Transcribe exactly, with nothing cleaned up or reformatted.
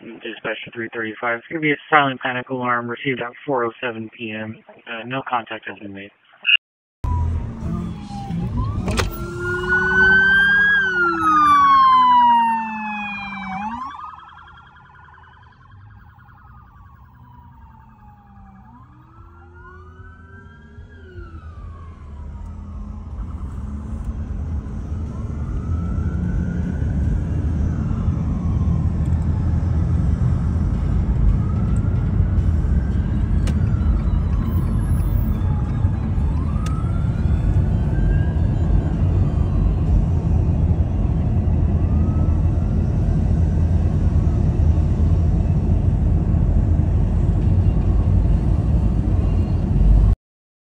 Dispatcher three thirty-five. It's going to be a silent panic alarm received at four oh seven p m Uh, no contact has been made.